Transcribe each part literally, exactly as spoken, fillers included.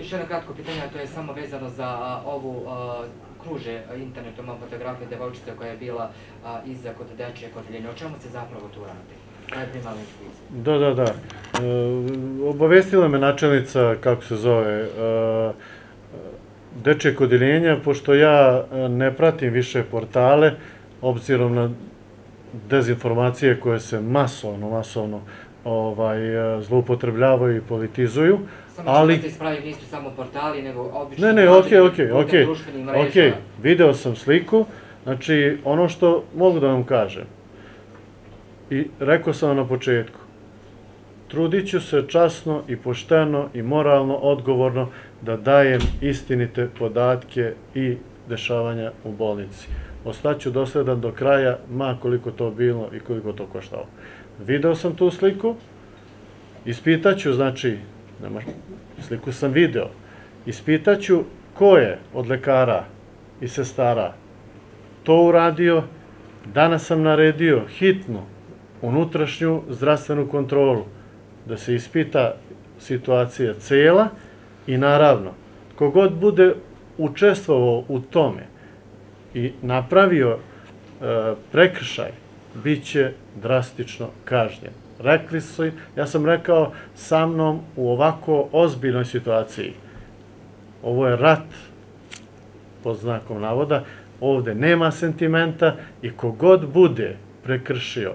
još jedno kratko pitanje, a to je samo vezano za ovu kruže internetom fotografije devojčice koja je bila iza kod dečijeg odeljenja. O čemu se zapravo tu radi? Kaj je primarna intuicija? Da, da, da. Obavestila me načelnica, kako se zove, dečijeg odeljenja, pošto ja ne pratim više portale, obzirom na dezinformacije koje se masovno, masovno zloupotrebljavaju i politizuju. Samo što ste ispravili, nisu samo portali, nego obično... Ne, ne, okej, okej, okej, okej, video sam sliku, znači ono što mogu da vam kažem, i rekao sam vam na početku, trudit ću se časno i pošteno i moralno odgovorno da dajem istinite podatke i dešavanja u bolnici. Ostaću dosledan do kraja, ma koliko to bilo i koliko to koštalo. Video sam tu sliku, ispitaću, znači, sliku sam video, ispitaću ko je od lekara i sestara to uradio. Danas sam naredio hitnu unutrašnju zdravstvenu kontrolu, da se ispita situacija cela i naravno, kogod bude učestvovao u tome i napravio prekršaj, bit će drastično kažnjen. Rekli su im, ja sam rekao, sa mnom u ovako ozbiljnoj situaciji, ovo je rat, pod znakom navoda, ovde nema sentimenta i kogod bude prekršio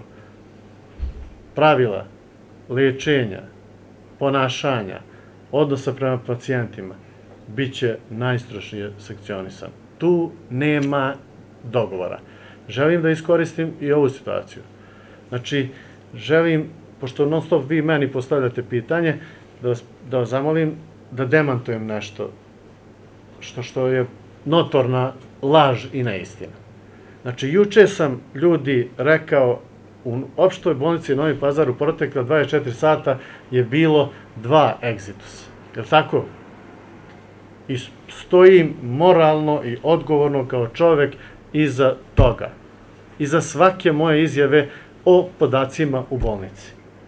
pravila lečenja, ponašanja, odnosa prema pacijentima, bit će najstrožnije sekcionisan. Tu nema dogovora. Želim da iskoristim i ovu situaciju. Znači, želim, pošto non stop vi meni postavljate pitanje, da vas zamolim da demantujem nešto što je notorna laž i neistina. Znači, juče sam ljudi rekao, u opštoj bolnici Novi Pazar u protekla dvadeset četiri sata je bilo dva egzitusa. Je li tako? I stojim moralno i odgovorno kao čovek iza toga. Iza svake moje izjave o podacima u bolnici.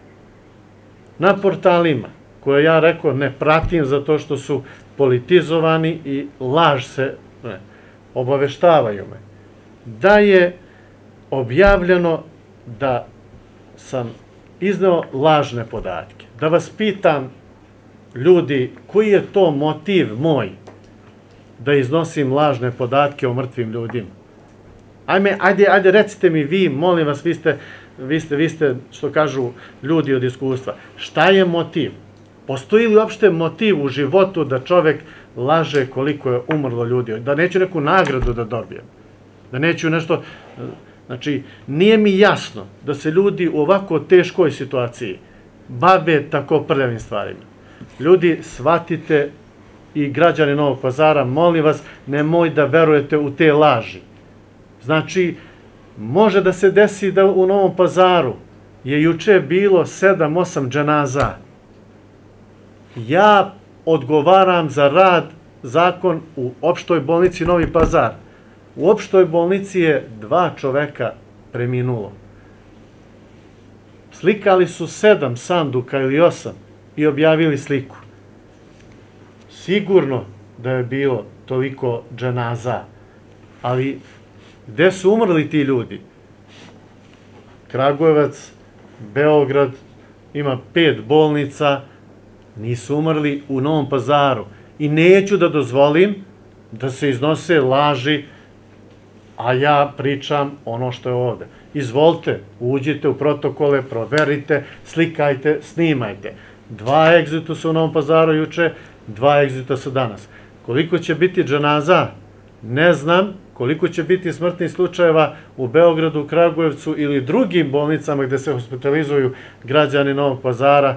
Na portalima, koje ja rekao ne pratim zato što su politizovani i laž se, obaveštavaju me, da je objavljeno da sam izneo lažne podatke. Da vas pitam, ljudi, koji je to motiv moj da iznosim lažne podatke o mrtvim ljudima? Ajme, ajde, ajde, recite mi vi, molim vas, vi ste, vi ste, vi ste, što kažu ljudi od iskustva, šta je motiv? Postoji li uopšte motiv u životu da čovek laže koliko je umrlo ljudi? Da neću neku nagradu da dobijem? Da neću nešto... Znači, nije mi jasno da se ljudi u ovako teškoj situaciji bave tako prljavim stvarima. Ljudi, shvatite, i građani Novog Pazara, molim vas, nemoj da verujete u te laži. Znači, može da se desi da u Novom Pazaru je juče bilo sedam osam dženaza. Ja odgovaram za rad, zakon u opštoj bolnici Novi Pazar. U opštoj bolnici je dva čoveka preminulo. Slikali su sedam sanduka ili osam i objavili sliku. Sigurno da je bilo toliko dženaza, ali gde su umrli ti ljudi? Kragujevac, Beograd, ima pet bolnica, nisu umrli u Novom Pazaru. I neću da dozvolim da se iznose laži, a ja pričam ono što je ovde. Izvolite, uđite u protokole, proverite, slikajte, snimajte. Dva egzitusa u Novom Pazaru juče, dva egzitusa danas. Koliko će biti dženaza? Ne znam. Koliko će biti smrtnih slučajeva u Beogradu, Kragujevcu ili drugim bolnicama gde se hospitalizuju građani Novog Pazara?